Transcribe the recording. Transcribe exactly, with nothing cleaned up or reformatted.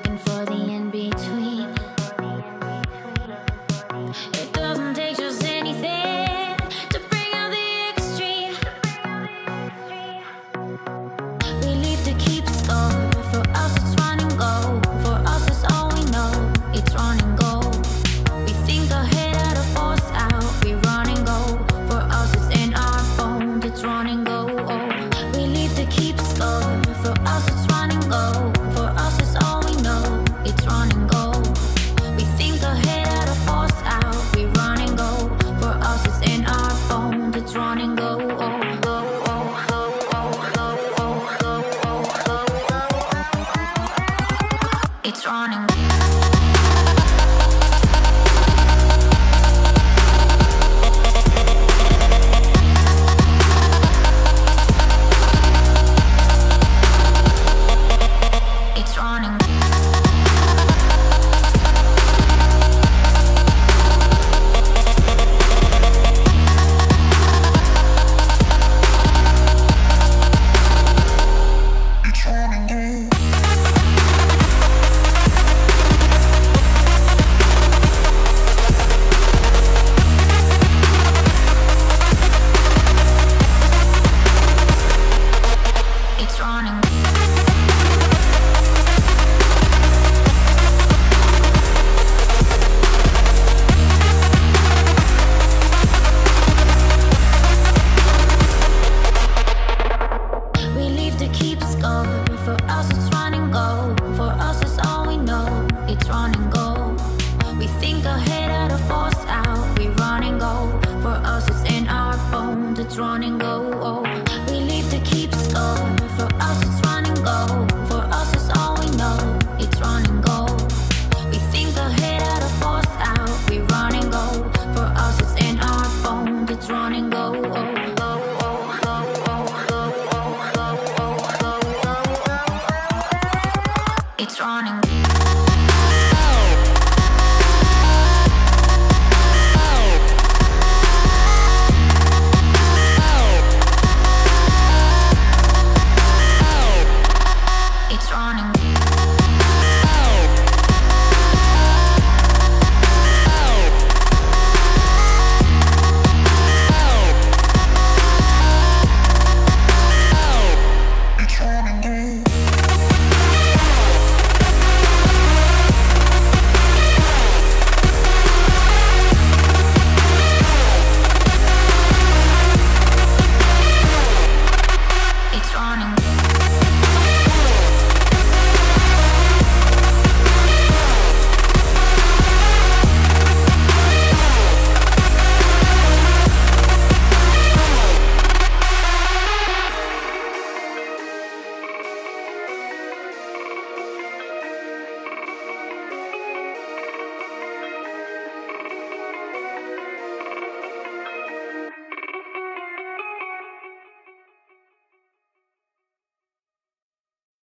looking for the in-between. It doesn't take just anything to bring out the extreme. We leave to keep score. For us it's run and go. For us it's all we know. It's run and go. We think ahead out of force out. We run and go. For us it's in our bones. It's run and go. Oh. We leave to keep score. For us it's run and go. For us it's all we know. It's run and go. We think ahead out of force out. We run and go. For us it's in our bones. It's run and go. Oh. It's running. It's running. It's running. It's running. We leave to keep score. For us it's run and go. For us it's all we know. It's run and go. We think ahead out of force out. We run and go. For us it's in our bones. It's run and go. Oh. We leave to keep score. For us it's run and go. For us it's all we know. It's run and go. We think ahead out of force out. We run and go. For us it's in our bones. It's run and go. Oh. It's running.